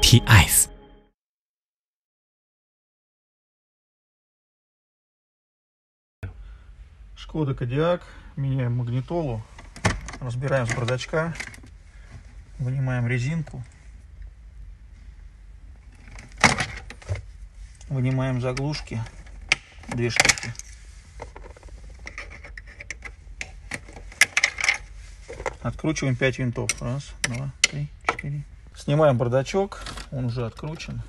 TS. Шкода Кодиак. Меняем магнитолу. Разбираем с бардачка. Вынимаем резинку. Вынимаем заглушки. 2 штуки. Откручиваем 5 винтов. 1, 2, 3, 4. Снимаем бардачок. Он уже откручен.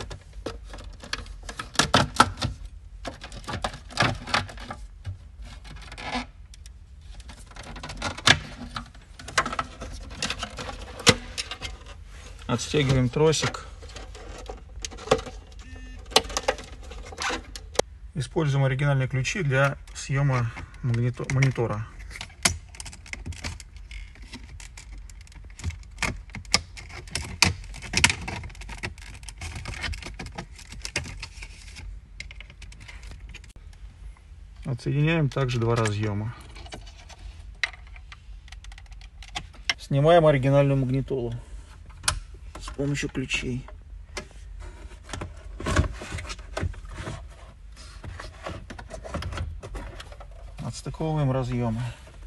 Отстегиваем тросик. Используем оригинальные ключи для съема монитора. Отсоединяем также 2 разъема. Снимаем оригинальную магнитолу с помощью ключей. Отстыковываем разъемы.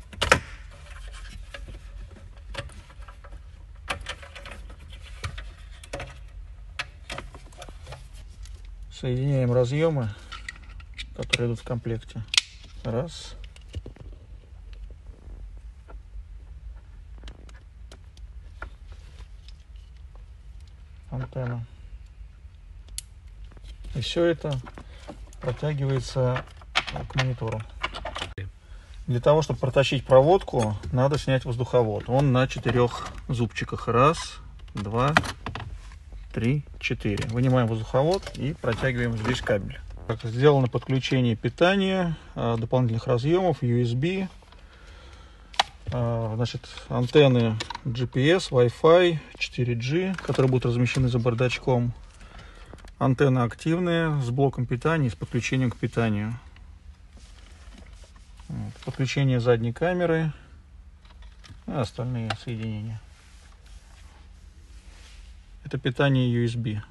Соединяем разъемы, которые идут в комплекте. 1. Антенна. И все это протягивается к монитору. Для того, чтобы протащить проводку, надо снять воздуховод. Он на 4 зубчиках. 1, 2, 3, 4. Вынимаем воздуховод и протягиваем здесь кабель. Сделано подключение питания, дополнительных разъемов, USB, значит, антенны GPS, Wi-Fi, 4G, которые будут размещены за бардачком. Антенны активные с блоком питания и с подключением к питанию. Подключение задней камеры и остальные соединения. Это питание USB.